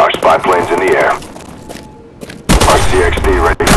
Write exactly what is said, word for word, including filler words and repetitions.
Our spy plane's in the air. R C X D ready for